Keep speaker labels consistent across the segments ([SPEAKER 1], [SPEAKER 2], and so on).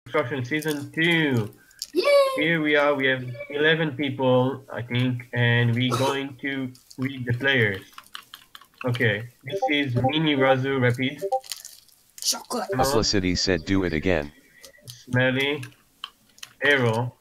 [SPEAKER 1] Construction Season 2.
[SPEAKER 2] Yay!
[SPEAKER 1] Here we are, we have 11 people, I think, and we're going to read the players. Okay, this is Mini Razu Rapid.
[SPEAKER 2] Chocolate.
[SPEAKER 3] Duplicity said do it again.
[SPEAKER 1] Smelly. Arrow.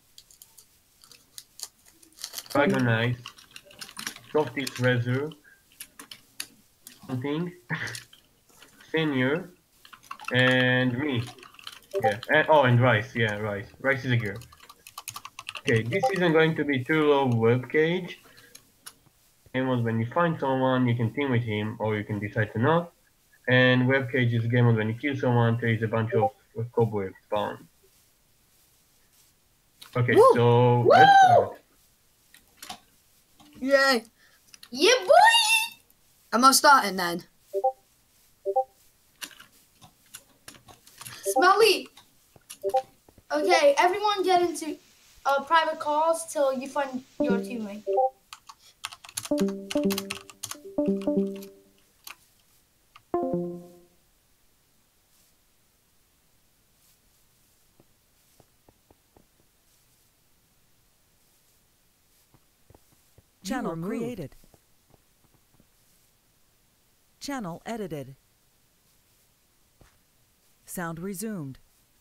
[SPEAKER 1] Dragonize. Softies Razu. Something. Senior. And me. Yeah, and Rice, yeah, Rice. Rice is a girl. Okay, this isn't going to be too low web cage. Game mode, when you find someone, you can team with him, or you can decide to not. And web cage is game mode, when you kill someone, there is a bunch of cobwebs spawn. Okay,
[SPEAKER 2] Woo!
[SPEAKER 1] so let's start.
[SPEAKER 2] Yay! Yeah, boy! Am I starting then?
[SPEAKER 4] Smelly. Okay, everyone get into private calls till you find your teammate.
[SPEAKER 5] Channel created. Channel edited. Sound resumed.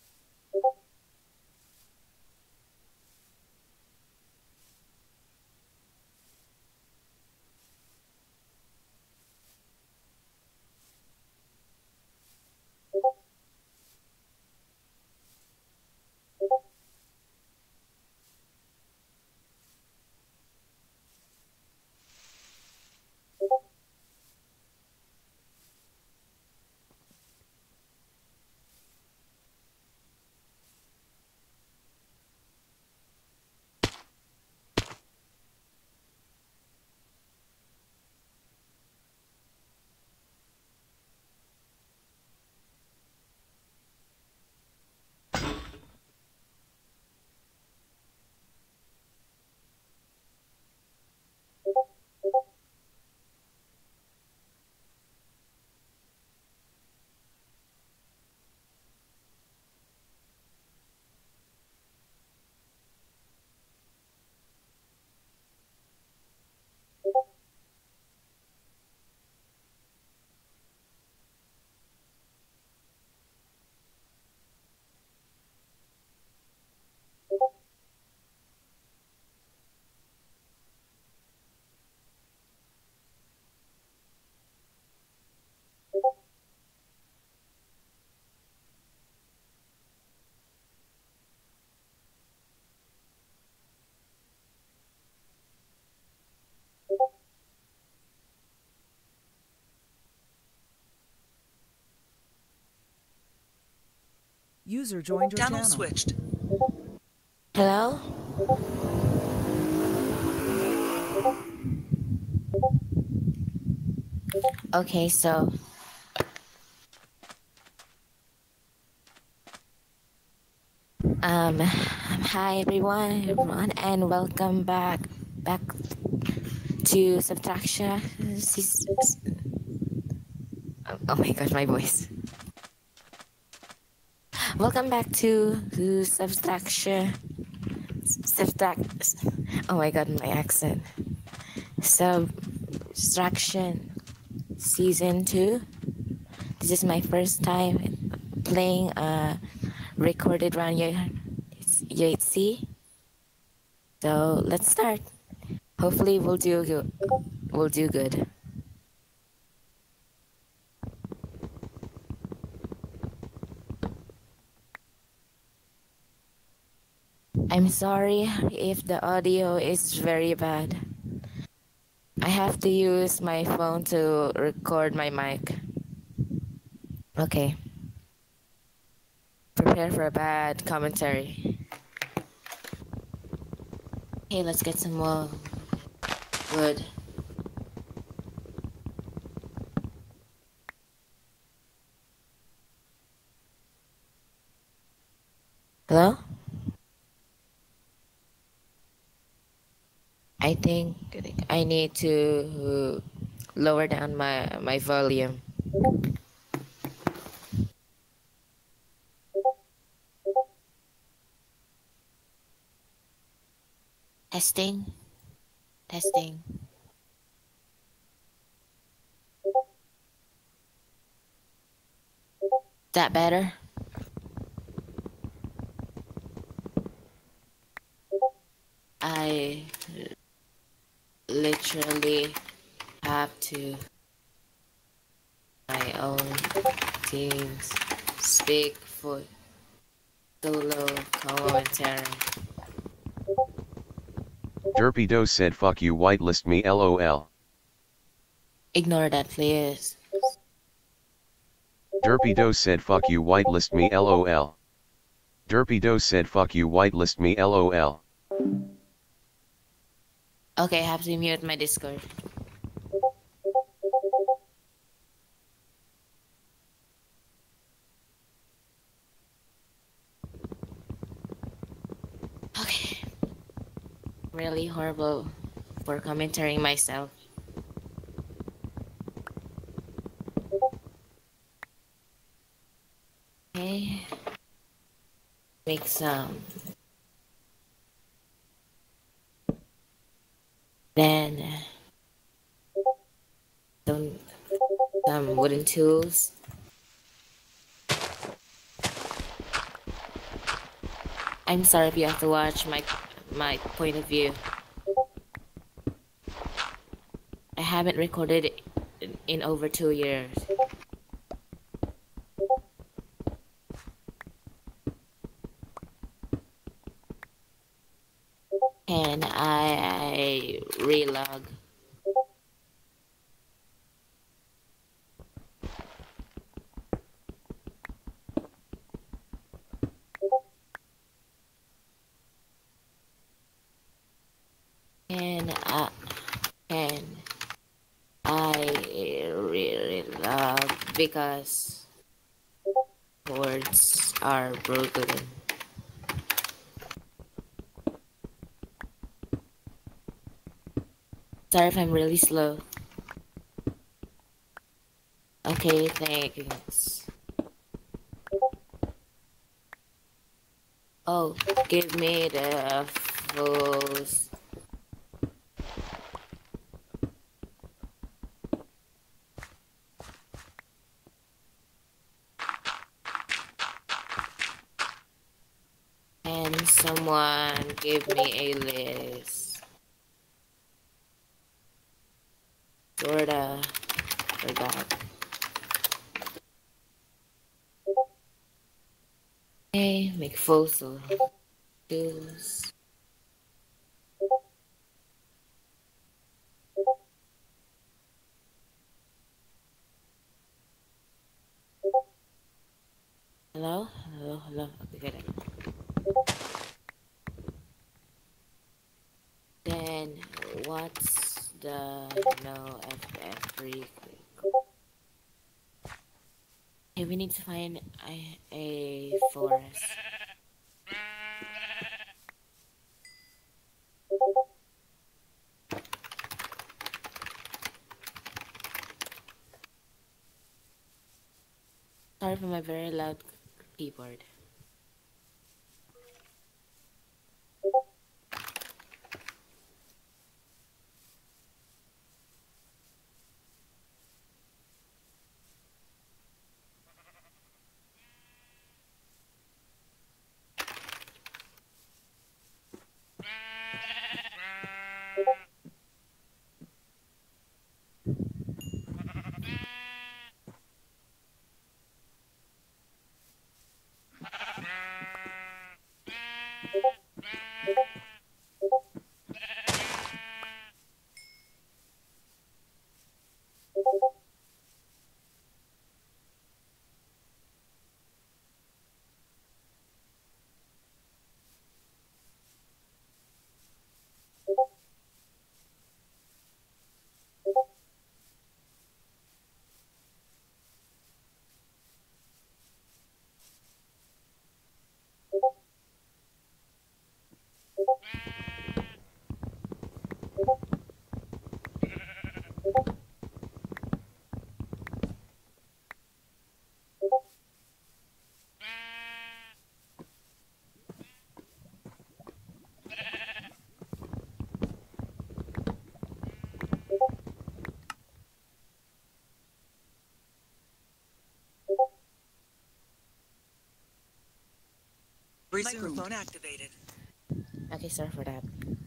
[SPEAKER 5] User joined your channel.
[SPEAKER 6] Switched.
[SPEAKER 7] Hello? Okay, so hi everyone, and welcome back to Subtraction. Oh my god, my voice. Welcome back to Subtraction. Oh my god, my accent. Subtraction Season 2. This is my first time playing a recorded run Yahtzee. So let's start. Hopefully we'll do good. I'm sorry if the audio is very bad. I have to use my phone to record my mic. Okay. Prepare for a bad commentary. Okay, let's get some more wood. Hello? I think I need to lower down my volume. Testing. Testing. Is that better? I literally have to my own teams speak for solo commentary.
[SPEAKER 3] Derpy said fuck you whitelist me lol.
[SPEAKER 7] Ignore that, please.
[SPEAKER 3] Derpy said fuck you whitelist me lol. Derpy said fuck you whitelist me lol.
[SPEAKER 7] Okay, I have to mute my Discord. Okay. Really horrible for commentating myself. Okay. Make some. Then some wooden tools. I'm sorry if you have to watch my point of view. I haven't recorded in over 2 years. And I relog. And I really love because words are broken. Sorry if I'm really slow. Okay, thanks. Oh, give me the fools. And someone give me a list. Sorta forgot. Okay, make fossil. Choose. Hello? Hello, hello. Okay, good. Then what's the no FF free? Okay, we need to find a forest. Sorry for my very loud keyboard.
[SPEAKER 5] Microphone activated.
[SPEAKER 7] Okay, sorry for that.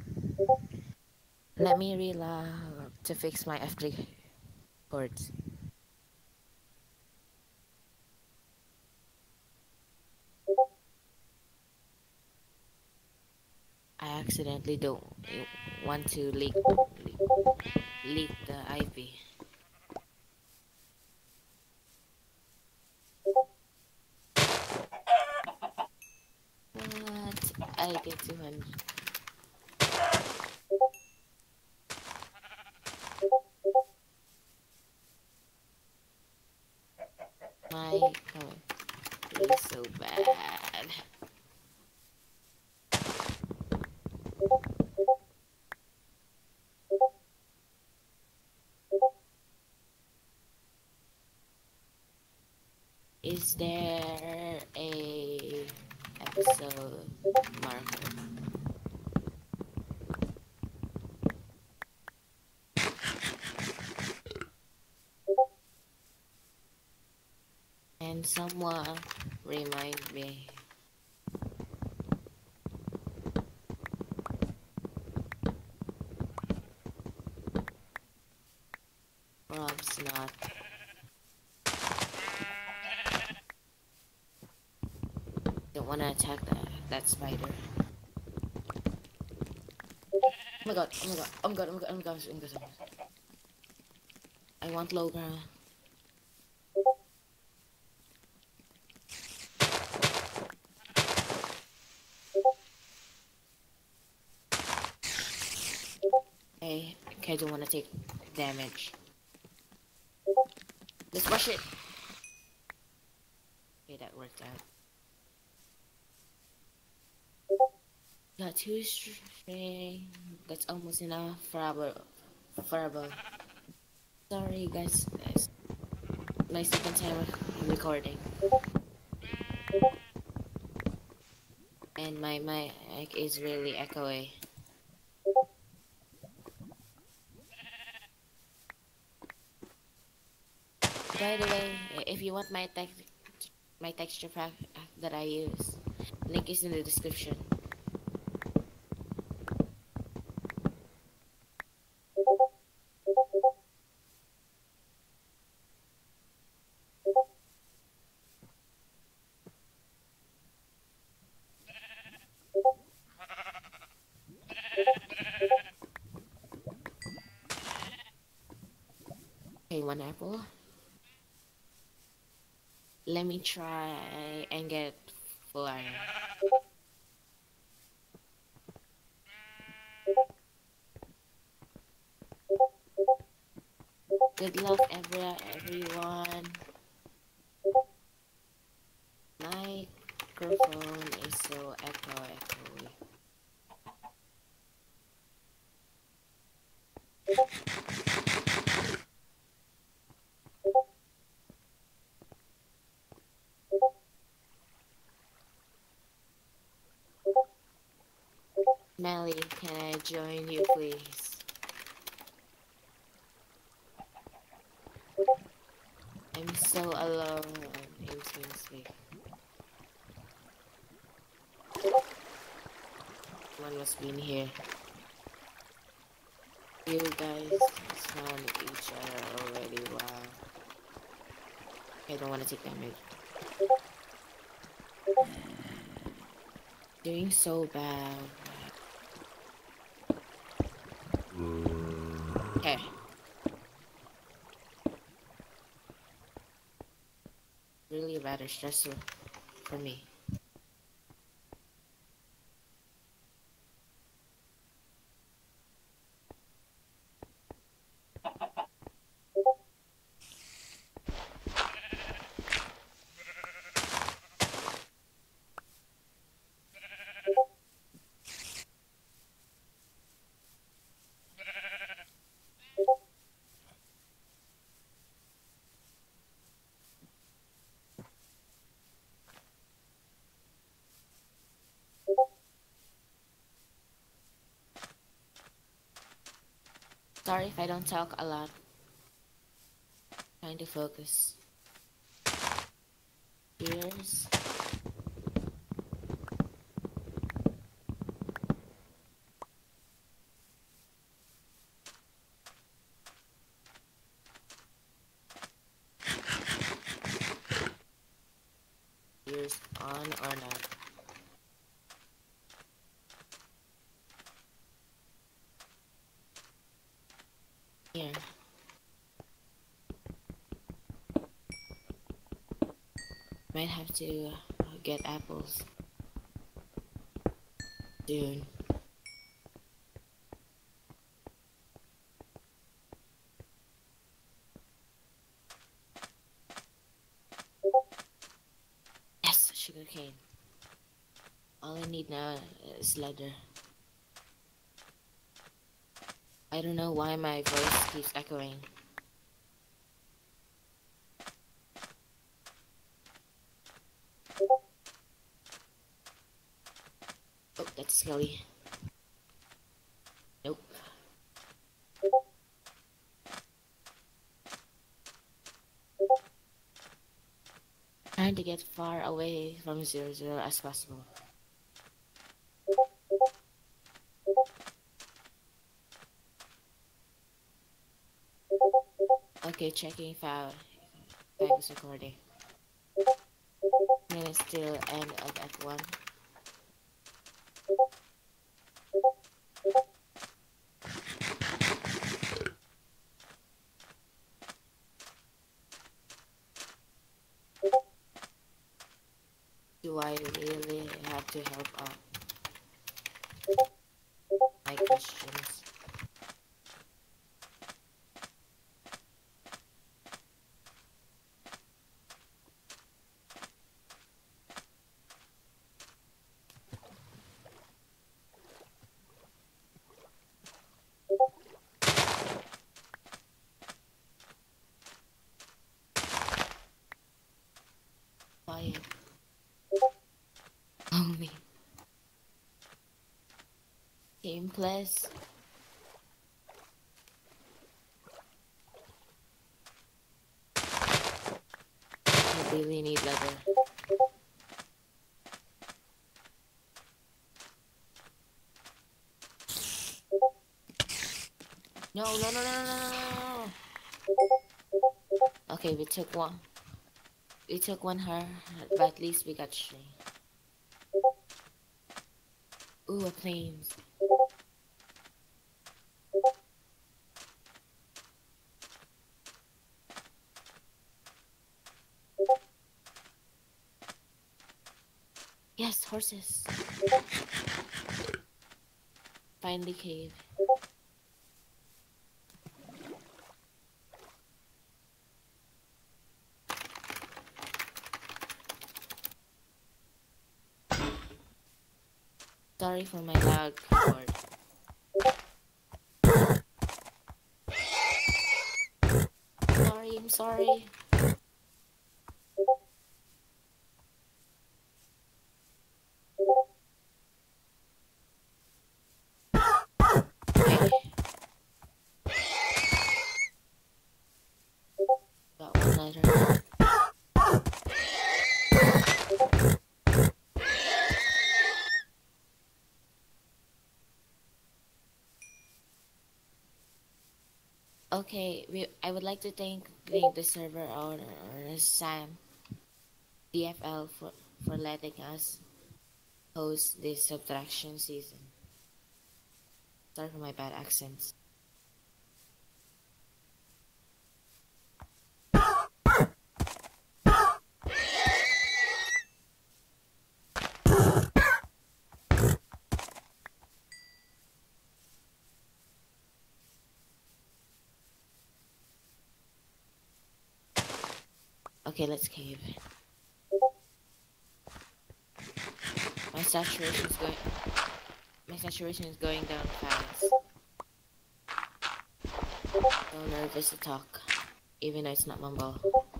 [SPEAKER 7] Let me relog to fix my F3 cords. I accidentally don't want to leak the IP. What? I get 200. My comment is so bad. Is there a episode marker? And someone remind me. Rob's not. Don't wanna attack that spider. Oh my god, oh my god, oh my god, oh my god, oh my gosh, oh my gosh, oh my gosh. I want low ground. Okay, I don't wanna take damage. Let's rush it. Okay, that worked out. Got 2 string. That's almost enough for our. Sorry, guys. My second time recording, and my mic is really echoey. By the way, if you want my texture pack that I use, link is in the description. Okay, 1 apple. Let me try and get full iron. Good luck, everyone. Microphone is so echoey. Melly, can I join you, please? I'm so alone in TeamSpeak. One must be in here. You guys found each other already, wow. I don't want to take damage. Doing so bad. Okay. Really rather stressful for me. Sorry if I don't talk a lot. Trying to focus. Cheers. on or not. Here. Might have to get apples soon. Yes, sugarcane. All I need now is leather. I don't know why my voice keeps echoing. Oh, that's Skelly. Nope. Trying to get far away from 00 as possible. Okay, checking if I was recording. And it's still end of F1. Do I really have to help out my questions? Quiet. Only. Game plus. I really need leather. No, no, no, no, no, no, no. Okay, we took one. We took one her, but at least we got three. Ooh, a planes. Yes, horses. Finally cave. Sorry for my loud keyboard. Sorry, I'm sorry. Okay. Got one letter. Okay, I would like to thank the server owner, Sam DFL, for letting us host this subtraction season. Sorry for my bad accents. Okay, let's cave. My saturation is going down fast. So nervous to talk, even though it's not Mumble.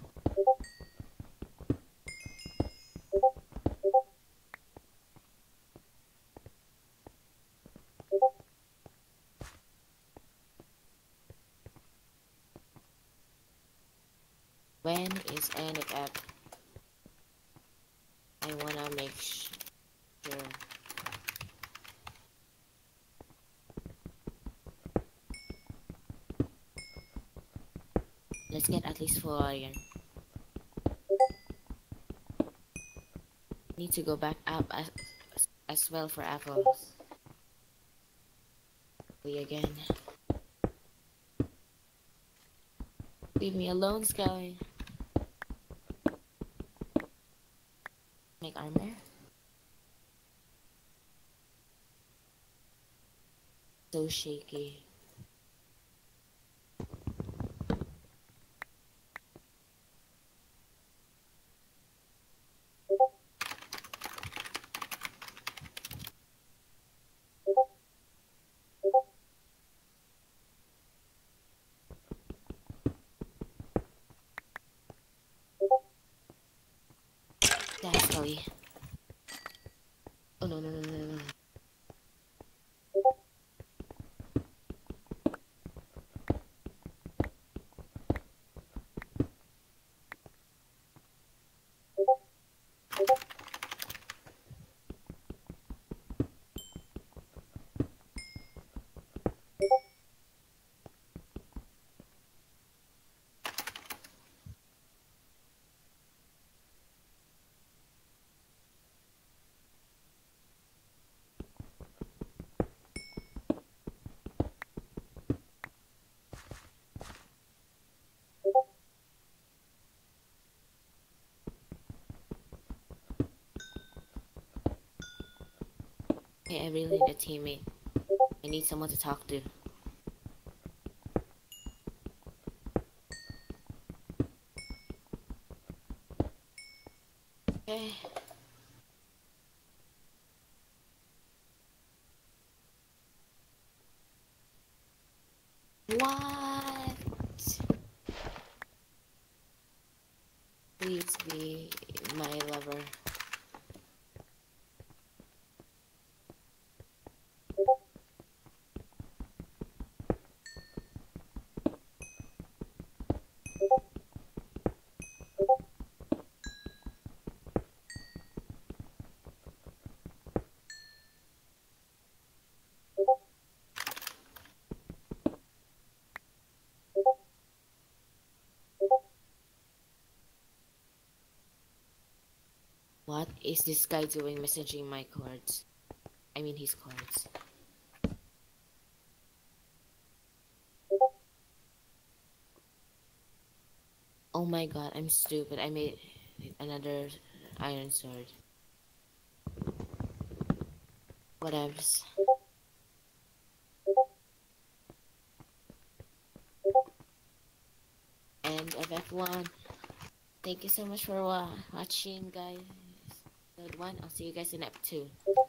[SPEAKER 7] When is end up? I wanna make sure. Let's get at least 4 iron. Need to go back up as well for apples. We again. Leave me alone, Sky. Make armor. So shaky. That's Scully. Oh no no no no no. Okay, I really need a teammate. I need someone to talk to. Okay. What? Please be my lover. What is this guy doing messaging my cards? I mean his cards. Oh my god, I'm stupid. I made another iron sword. Whatevs. End of F1. Thank you so much for watching, guys. Episode 1. I'll see you guys in F2.